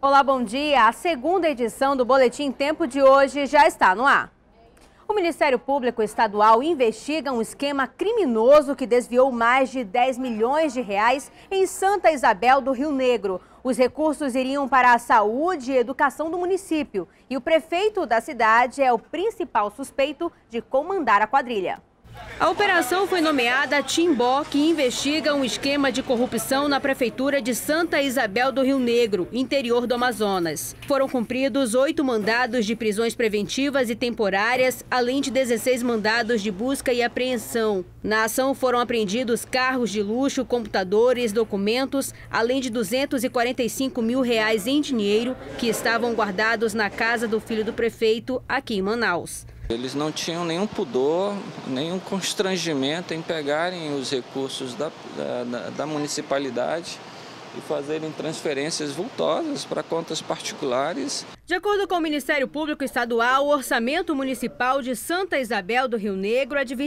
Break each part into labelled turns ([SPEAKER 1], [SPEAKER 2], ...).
[SPEAKER 1] Olá, bom dia. A segunda edição do Boletim Tempo de hoje já está no ar. O Ministério Público Estadual investiga um esquema criminoso que desviou mais de 10 milhões de reais em Santa Isabel do Rio Negro. Os recursos iriam para a saúde e educação do município. E o prefeito da cidade é o principal suspeito de comandar a quadrilha. A operação foi nomeada Timbó, que investiga um esquema de corrupção na prefeitura de Santa Isabel do Rio Negro, interior do Amazonas. Foram cumpridos 8 mandados de prisões preventivas e temporárias, além de 16 mandados de busca e apreensão. Na ação foram apreendidos carros de luxo, computadores, documentos, além de R$245 mil em dinheiro que estavam guardados na casa do filho do prefeito aqui em Manaus.
[SPEAKER 2] Eles não tinham nenhum pudor, nenhum constrangimento em pegarem os recursos da municipalidade e fazerem transferências vultosas para contas particulares.
[SPEAKER 1] De acordo com o Ministério Público Estadual, o orçamento municipal de Santa Isabel do Rio Negro é de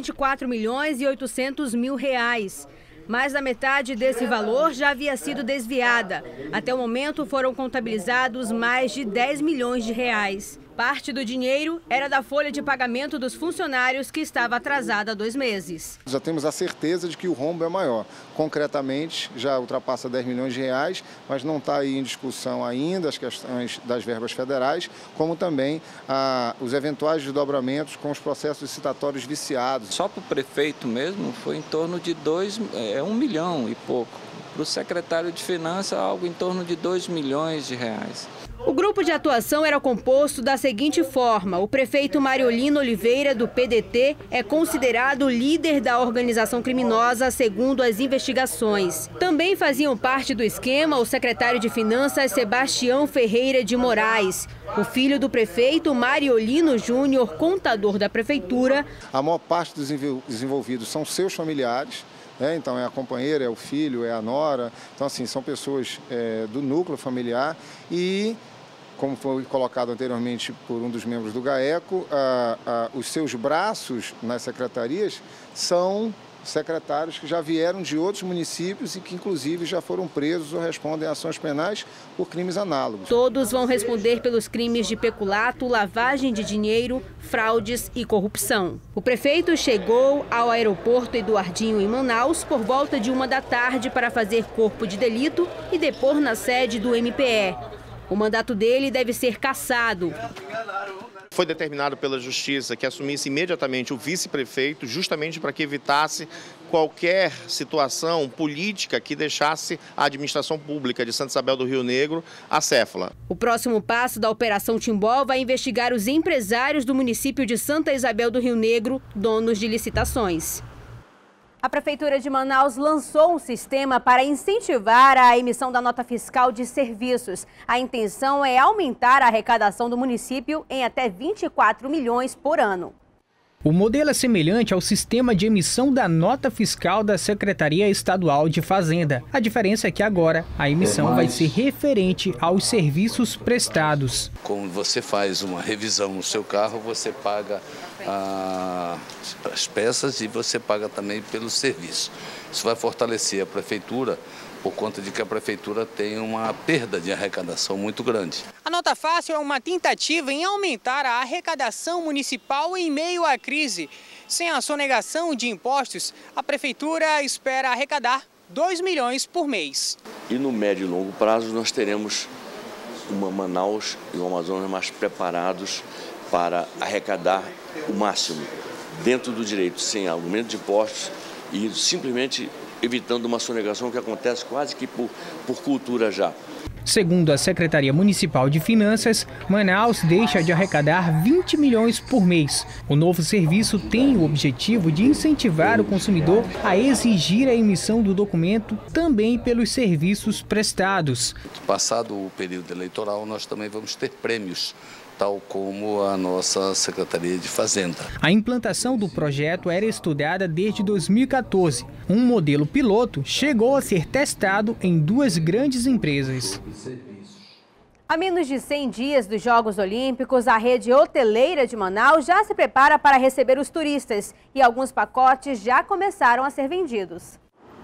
[SPEAKER 1] R$24.800.000. Mais da metade desse valor já havia sido desviada. Até o momento foram contabilizados mais de 10 milhões de reais. Parte do dinheiro era da folha de pagamento dos funcionários que estava atrasada há 2 meses.
[SPEAKER 3] Já temos a certeza de que o rombo é maior. Concretamente, já ultrapassa 10 milhões de reais, mas não está aí em discussão ainda as questões das verbas federais, como também os eventuais desdobramentos com os processos licitatórios viciados.
[SPEAKER 2] Só para o prefeito mesmo foi em torno de 1 milhão e pouco. Para o secretário de Finanças, algo em torno de 2 milhões de reais.
[SPEAKER 1] O grupo de atuação era composto da seguinte forma: o prefeito Mariolino Oliveira, do PDT, é considerado líder da organização criminosa, segundo as investigações. Também faziam parte do esquema o secretário de Finanças Sebastião Ferreira de Moraes, o filho do prefeito Mariolino Júnior, contador da prefeitura.
[SPEAKER 3] A maior parte dos envolvidos são seus familiares. Então é a companheira, é o filho, é a nora. Então assim, são pessoas do núcleo familiar e, como foi colocado anteriormente por um dos membros do GAECO, os seus braços nas secretarias são secretários que já vieram de outros municípios e que inclusive já foram presos ou respondem a ações penais por crimes análogos.
[SPEAKER 1] Todos vão responder pelos crimes de peculato, lavagem de dinheiro, fraudes e corrupção. O prefeito chegou ao aeroporto Eduardinho em Manaus por volta de 1 da tarde para fazer corpo de delito e depor na sede do MPE. O mandato dele deve ser cassado.
[SPEAKER 4] Foi determinado pela Justiça que assumisse imediatamente o vice-prefeito, justamente para que evitasse qualquer situação política que deixasse a administração pública de Santa Isabel do Rio Negro acéfala.
[SPEAKER 1] O próximo passo da Operação Timbó vai investigar os empresários do município de Santa Isabel do Rio Negro, donos de licitações. A Prefeitura de Manaus lançou um sistema para incentivar a emissão da nota fiscal de serviços. A intenção é aumentar a arrecadação do município em até 24 milhões por ano.
[SPEAKER 5] O modelo é semelhante ao sistema de emissão da nota fiscal da Secretaria Estadual de Fazenda. A diferença é que agora a emissão vai ser referente aos serviços prestados.
[SPEAKER 6] Quando você faz uma revisão no seu carro, você paga as peças e você paga também pelo serviço. Isso vai fortalecer a prefeitura, por conta de que a prefeitura tem uma perda de arrecadação muito grande.
[SPEAKER 7] A nota fácil é uma tentativa em aumentar a arrecadação municipal em meio à crise. Sem a sonegação de impostos, a prefeitura espera arrecadar 2 milhões por mês.
[SPEAKER 8] E no médio e longo prazo nós teremos uma Manaus e o Amazonas mais preparados para arrecadar o máximo dentro do direito, sem aumento de impostos e simplesmente evitando uma sonegação que acontece quase que por cultura já.
[SPEAKER 5] Segundo a Secretaria Municipal de Finanças, Manaus deixa de arrecadar 20 milhões por mês. O novo serviço tem o objetivo de incentivar o consumidor a exigir a emissão do documento também pelos serviços prestados.
[SPEAKER 6] Passado o período eleitoral, nós também vamos ter prêmios, tal como a nossa Secretaria de Fazenda.
[SPEAKER 5] A implantação do projeto era estudada desde 2014. Um modelo piloto chegou a ser testado em 2 grandes empresas.
[SPEAKER 1] A menos de 100 dias dos Jogos Olímpicos, a rede hoteleira de Manaus já se prepara para receber os turistas e alguns pacotes já começaram a ser vendidos.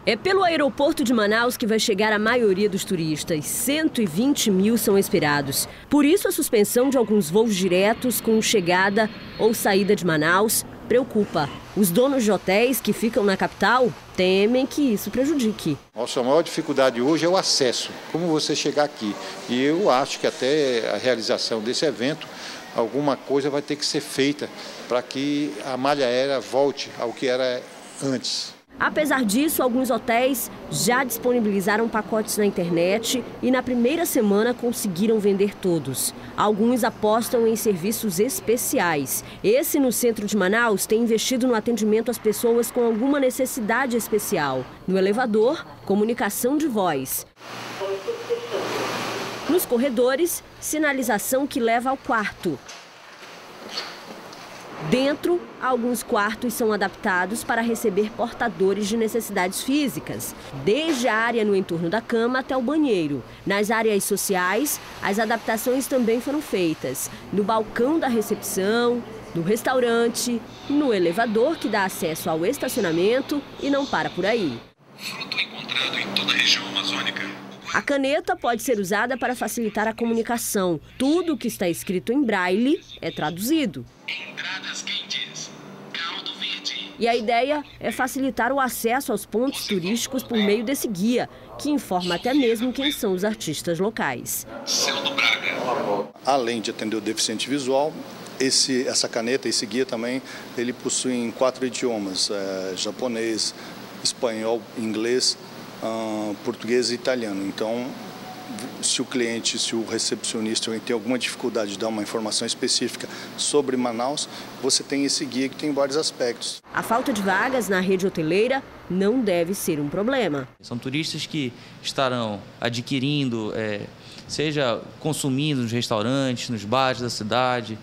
[SPEAKER 9] É pelo aeroporto de Manaus que vai chegar a maioria dos turistas. 120 mil são esperados. Por isso, a suspensão de alguns voos diretos com chegada ou saída de Manaus preocupa. Os donos de hotéis que ficam na capital temem que isso prejudique.
[SPEAKER 10] Nossa maior dificuldade hoje é o acesso, como você chegar aqui. E eu acho que até a realização desse evento, alguma coisa vai ter que ser feita para que a malha aérea volte ao que era antes.
[SPEAKER 9] Apesar disso, alguns hotéis já disponibilizaram pacotes na internet e na primeira semana conseguiram vender todos. Alguns apostam em serviços especiais. Esse, no centro de Manaus, tem investido no atendimento às pessoas com alguma necessidade especial. No elevador, comunicação de voz. Nos corredores, sinalização que leva ao quarto. Dentro, alguns quartos são adaptados para receber portadores de necessidades físicas, desde a área no entorno da cama até o banheiro. Nas áreas sociais, as adaptações também foram feitas. No balcão da recepção, no restaurante, no elevador que dá acesso ao estacionamento e não para por aí.
[SPEAKER 11] Fruto encontrado em toda a região amazônica.
[SPEAKER 9] A caneta pode ser usada para facilitar a comunicação. Tudo o que está escrito em braille é traduzido.
[SPEAKER 11] Entradas quentes, caldo verde.
[SPEAKER 9] E a ideia é facilitar o acesso aos pontos turísticos por meio desse guia, que informa até mesmo quem são os artistas locais.
[SPEAKER 11] Céu do Braga.
[SPEAKER 10] Além de atender o deficiente visual, essa caneta, esse guia também, ele possui em 4 idiomas, japonês, espanhol, inglês, português e italiano. Então, se o cliente, se o recepcionista tem alguma dificuldade de dar uma informação específica sobre Manaus, você tem esse guia que tem vários aspectos.
[SPEAKER 9] A falta de vagas na rede hoteleira não deve ser um problema.
[SPEAKER 12] São turistas que estarão adquirindo, seja consumindo nos restaurantes, nos bares da cidade,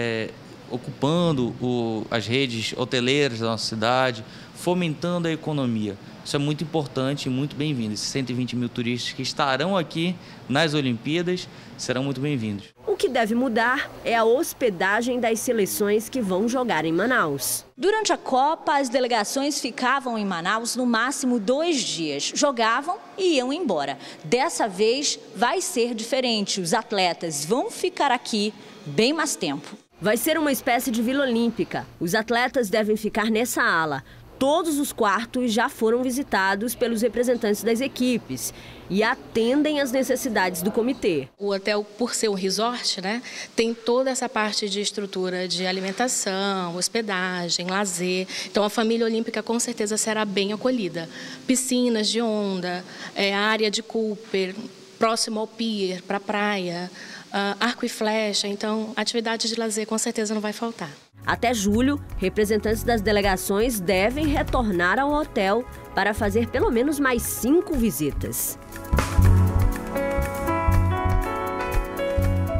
[SPEAKER 12] ocupando as redes hoteleiras da nossa cidade, fomentando a economia. Isso é muito importante e muito bem-vindo. Esses 120 mil turistas que estarão aqui nas Olimpíadas serão muito bem-vindos.
[SPEAKER 9] O que deve mudar é a hospedagem das seleções que vão jogar em Manaus.
[SPEAKER 13] Durante a Copa, as delegações ficavam em Manaus no máximo 2 dias. Jogavam e iam embora. Dessa vez vai ser diferente. Os atletas vão ficar aqui bem mais tempo.
[SPEAKER 9] Vai ser uma espécie de Vila Olímpica. Os atletas devem ficar nessa ala. Todos os quartos já foram visitados pelos representantes das equipes e atendem às necessidades do comitê.
[SPEAKER 14] O hotel, por ser um resort, tem toda essa parte de estrutura de alimentação, hospedagem, lazer. Então, a família olímpica com certeza será bem acolhida. Piscinas de onda, área de Cooper, próximo ao pier, para a praia, arco e flecha. Então, atividade de lazer com certeza não vai faltar.
[SPEAKER 9] Até julho, representantes das delegações devem retornar ao hotel para fazer pelo menos mais 5 visitas.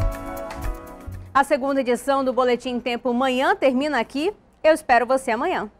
[SPEAKER 1] A segunda edição do Boletim Tempo Manhã termina aqui. Eu espero você amanhã.